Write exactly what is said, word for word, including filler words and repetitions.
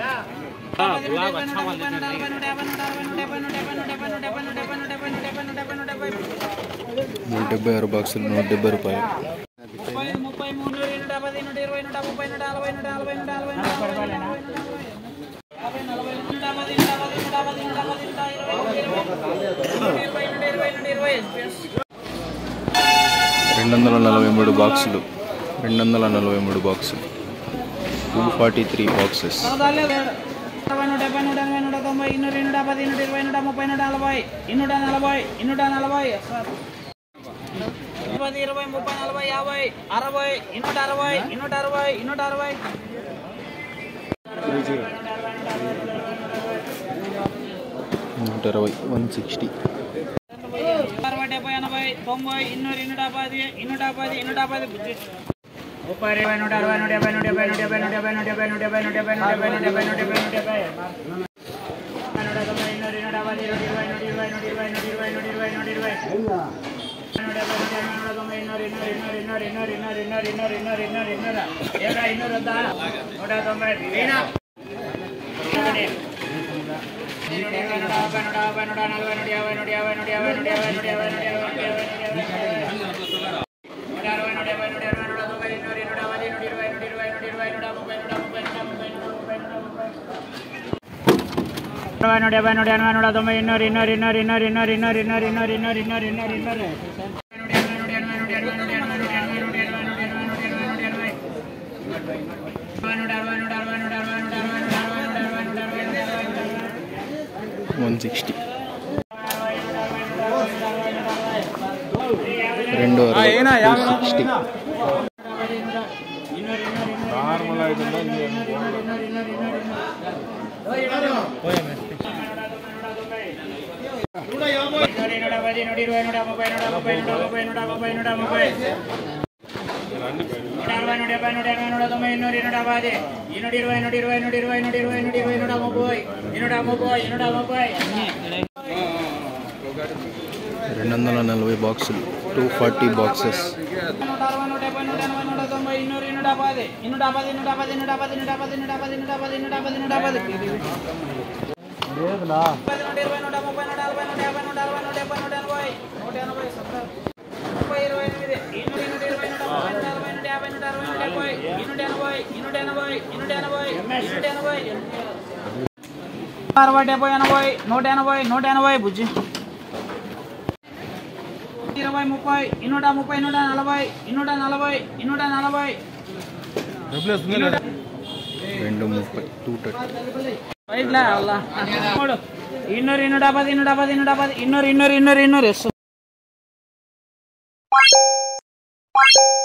నూట డెబ్బై ఆరు బాక్సులు నూట డెబ్బై రూపాయలు. ముప్పై మూడు నూట డెబ్బై నూట ఇరవై నూట ముప్పై నూట నలభై నూట నలభై నూట నలభై రెండు వందల నలభై మూడు బాక్సులు రెండు వందల నలభై మూడు బాక్సులు టూ ఫార్టీ త్రీ బాక్సెస్. నూట డెబ్బై నూట ఎనభై నూట తొంభై ఇన్నూరు నూట పది నూట ఇరవై నూట ముప్పై నూట నలభై ఇన్నూట నలభై ఇన్నూట నలభై పది ఇరవై ముప్పై నలభై యాభై అరవై ఇన్నూట అరవై ఇన్నూట అరవై ఇన్నూట అరవై నూట అరవై వన్ సిక్స్టీ అరవై డెబ్బై ఎనభై తొంభై ఇన్నూరు ఇన్నూట పది ఇన్నూట పది ఇన్నూట పది ముప్పై ఇరవై నూట అరవై నూట డెబ్బై నూట డెబ్బై నూట డెబ్బై నూట డెబ్బై నూట డెబ్బై నూట డెబ్బై నూట డెబ్బై నూట డెబ్బై నూట డెబ్బై నూట డెబ్బై నూట డెబ్బై నూట తొంభై ఇన్నూరు ఇన్నూట పది నూట ఇరవై నూట ఇరవై నూట ఇరవై నూట ఇరవై నూట ఇరవై నూట ఇరవై నూట డెబ్బై నూట ఎనభై నూట తొంభై ఇన్నూరు ఇన్నూరు ఇన్నూరు ఇన్నూరు ఇన్నూరు ఇన్నూరు ఇన్నూరు ఇన్నూరు ఇన్నూరు ఇన్నూరు ఇన్నూరు ఏడా ఇన్నూరు వద్దా నూట తొంభై వీణా నూట యాభై నూట యాభై నూట నలభై నూట యాభై నూట యాభై నూట యాభై నూట యాభై నూట యాభై నూట యాభై నూట యాభై నూట అరవై నూట డెబ్బై నూట ఎనభై నూట తొంభై ఇన్నూరు ఇన్నూట పది నూట ఇరవై నూట ఇరవై నూట ఇరవై నూట ముప్పై నూట ముప్పై నూట ముప్పై నూట ముప్పై నూట ముప్పై అరవై నూట డెబ్బై నూట ఎనభై నూట తొంభై ఇన్నూరు ఇన్నూరు ఇన్నూరు ఇన్నూరు ఇన్నూరు ఇన్నూరు ఇన్నూరు ఇన్నూరు ఇన్నూరు ఇన్నూరు ఇన్నూరు ఇన్నూరు వన్ సిక్స్టీ రెండు అరవై సిక్స్టీ నూట ఇరవై నూట ముప్పై నూట ముప్పై నూట ముప్పై నూట ముప్పై నూట ముప్పై నూట అరవై నూట డెబ్బై నూట ఎనభై నూట తొంభై ఇన్నూరు ఇన్నూట పది ఇన్నూట ఇరవై నూట ఇరవై నూట ఇరవై నూట ఇరవై నూట ఇరవై నూట ముప్పై ఇన్నూట ముప్పై ఇన్నూట ముప్పై రెండు వందల నలభై బాక్సులు టూ ఫార్టీ బాక్సెస్. నూట అరవై నూట డెబ్బై నూట ఎనభై నూట తొంభై ఇన్నూరు ఇన్నూట పది ఇన్నూట పది ఇన్నూట పది ఇన్నూట పది ఇన్నూట పది ఇన్నూట పది ఇన్నూట పది ఇన్నూట పది ఇన్నూట పది నూట ఇరవై నూట ముప్పై నూట నలభై నూట యాభై నూట అరవై నూట డెబ్బై నూట ఎనభై నూట ఎనభై ముప్పై ఇరవై ఎనిమిది ఇన్నూరు ఇన్నూట ఇరవై నూట ముప్పై నూట నలభై నూట యాభై నూట అరవై నూట డెబ్బై ఇన్నూట ఎనభై ఇన్నూట ఎనభై ఇన్నూట ఎనభై ఇన్నూట ఎనభై అరవై డెబ్బై ఎనభై నూట ఎనభై నూట ఎనభై బుజ్జి ఇరవై ముప్పై ఇన్నూట ముప్పై నూట నలభై ఇన్నూట నలభై ఇన్నూట నలభై రెండు ముప్పై టూ థర్టీ ఇన్నూరు ఇన్నూట పది ఇన్నూట పది ఇన్నూట పది ఇన్నూరు ఇన్నూరు ఇన్నూరు ఇన్నూరు ఎస్